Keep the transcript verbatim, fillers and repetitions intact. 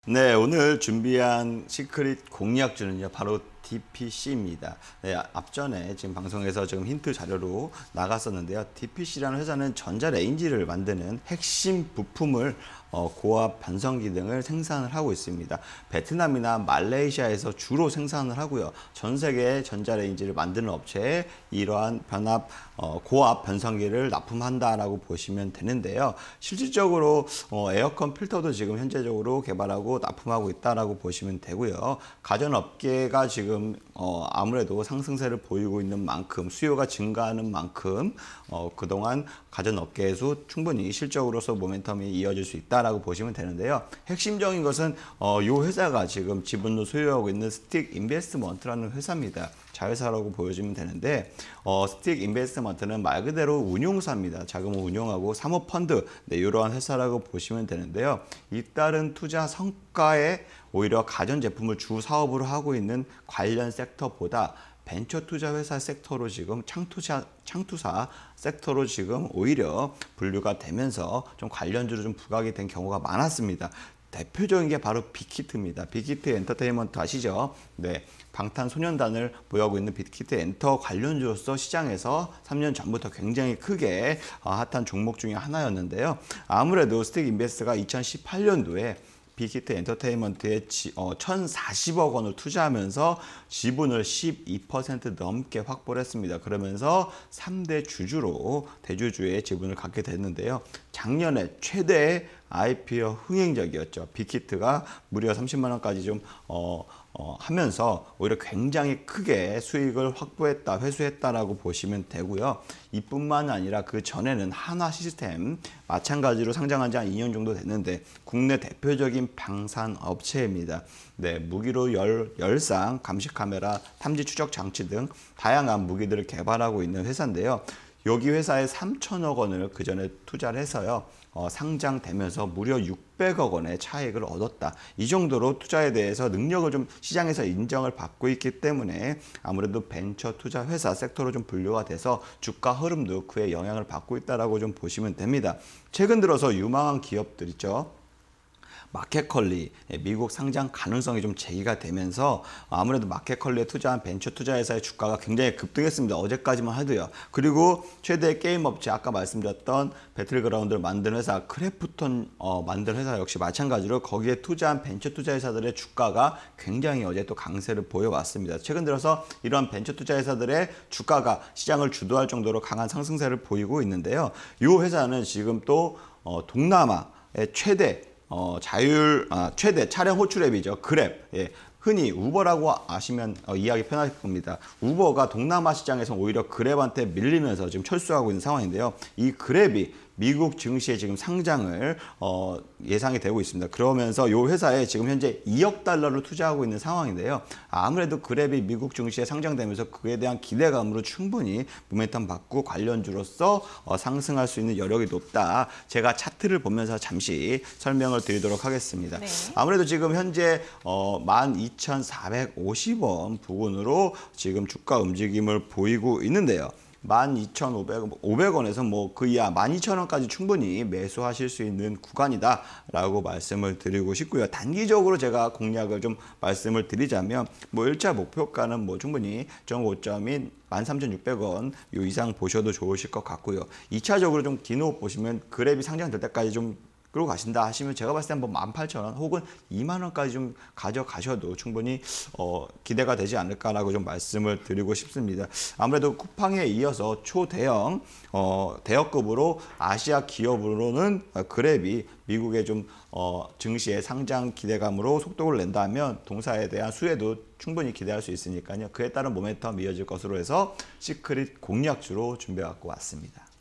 네, 오늘 준비한 시크릿 공략주는요, 바로 디피씨입니다. 네, 앞전에 지금 방송에서 지금 힌트 자료로 나갔었는데요. 디피씨라는 회사는 전자레인지를 만드는 핵심 부품을 어, 고압 변성기 등을 생산을 하고 있습니다. 베트남이나 말레이시아에서 주로 생산을 하고요. 전 세계 전자레인지를 만드는 업체에 이러한 변압, 어, 고압 변성기를 납품한다라고 보시면 되는데요. 실질적으로 어, 에어컨 필터도 지금 현재적으로 개발하고 납품하고 있다라고 보시면 되고요. 가전업계가 지금 어, 아무래도 상승세를 보이고 있는 만큼, 수요가 증가하는 만큼 어, 그동안 가전업계에서 충분히 실적으로서 모멘텀이 이어질 수 있다라고 보시면 되는데요. 핵심적인 것은 어, 이 회사가 지금 지분을 소유하고 있는 스틱 인베스트먼트라는 회사입니다. 자회사라고 보여지면 되는데 어, 스틱 인베스트먼트는 말 그대로 운용사입니다. 자금을 운용하고 사모펀드, 네, 이러한 회사라고 보시면 되는데요. 잇따른 투자 성과에 오히려 가전제품을 주 사업으로 하고 있는 관련 섹터보다 벤처 투자 회사 섹터로 지금 창투사, 창투사 섹터로 지금 오히려 분류가 되면서 좀 관련주로 좀 부각이 된 경우가 많았습니다. 대표적인 게 바로 빅히트입니다. 빅히트 엔터테인먼트 아시죠? 네, 방탄소년단을 보유하고 있는 빅히트 엔터 관련주로서 시장에서 삼 년 전부터 굉장히 크게 핫한 종목 중에 하나였는데요. 아무래도 스틱 인베스트가 이천십팔 년도에 빅히트 엔터테인먼트에 어, 천사십억 원을 투자하면서 지분을 십이 퍼센트 넘게 확보를 했습니다. 그러면서 삼 대 주주로 대주주의 지분을 갖게 됐는데요. 작년에 최대의 아이피오 흥행적이었죠. 빅히트가 무려 삼십만 원까지 좀 어, 어, 하면서 오히려 굉장히 크게 수익을 확보했다, 회수했다라고 보시면 되고요. 이뿐만 아니라 그 전에는 한화 시스템 마찬가지로 상장한 지 한 이 년 정도 됐는데 국내 대표적인 방산 업체입니다. 네, 무기로 열, 열상, 감시 카메라, 탐지 추적 장치 등 다양한 무기들을 개발하고 있는 회사인데요. 여기 회사에 삼천억 원을 그 전에 투자를 해서요. 어, 상장되면서 무려 육백억 원의 차익을 얻었다. 이 정도로 투자에 대해서 능력을 좀 시장에서 인정을 받고 있기 때문에 아무래도 벤처 투자 회사 섹터로 좀 분류가 돼서 주가 흐름도 그에 영향을 받고 있다라고 좀 보시면 됩니다. 최근 들어서 유망한 기업들 있죠. 마켓컬리, 미국 상장 가능성이 좀 제기가 되면서 아무래도 마켓컬리에 투자한 벤처 투자회사의 주가가 굉장히 급등했습니다. 어제까지만 하도요. 그리고 최대 게임 업체, 아까 말씀드렸던 배틀그라운드를 만든 회사 크래프톤 어, 만든 회사 역시 마찬가지로 거기에 투자한 벤처 투자회사들의 주가가 굉장히 어제 또 강세를 보여왔습니다. 최근 들어서 이러한 벤처 투자회사들의 주가가 시장을 주도할 정도로 강한 상승세를 보이고 있는데요. 이 회사는 지금 또 어, 동남아의 최대 어, 자율, 아, 최대 차량 호출 앱이죠. 그랩. 예. 흔히 우버라고 아시면 어, 이해하기 편할 겁니다. 우버가 동남아 시장에서 오히려 그랩한테 밀리면서 지금 철수하고 있는 상황인데요. 이 그랩이 미국 증시에 지금 상장을 어, 예상이 되고 있습니다. 그러면서 이 회사에 지금 현재 이억 달러를 투자하고 있는 상황인데요. 아무래도 그랩이 미국 증시에 상장되면서 그에 대한 기대감으로 충분히 모멘텀 받고 관련주로서 어, 상승할 수 있는 여력이 높다. 제가 차트를 보면서 잠시 설명을 드리도록 하겠습니다. 네. 아무래도 지금 현재 어, 만 이천사백오십 원 부근으로 지금 주가 움직임을 보이고 있는데요. 만 이천오백 원에서 뭐 그 이하 만 이천 원까지 충분히 매수하실 수 있는 구간이다 라고 말씀을 드리고 싶고요. 단기적으로 제가 공략을 좀 말씀을 드리자면 뭐 일 차 목표가는 뭐 충분히 정오점인 만 삼천육백 원 요 이상 보셔도 좋으실 것 같고요. 이 차적으로 좀 긴 호흡 보시면 그랩이 상장될 때까지 좀 끌고 가신다 하시면 제가 봤을 때 한번 만 팔천 원 혹은 이만 원까지 좀 가져가셔도 충분히 어, 기대가 되지 않을까라고 좀 말씀을 드리고 싶습니다. 아무래도 쿠팡에 이어서 초대형 어, 대여급으로 아시아 기업으로는 그랩이 미국의 좀 어, 증시의 상장 기대감으로 속도를 낸다면 동사에 대한 수혜도 충분히 기대할 수 있으니까요. 그에 따른 모멘텀 이어질 것으로 해서 시크릿 공략주로 준비해 갖고 왔습니다.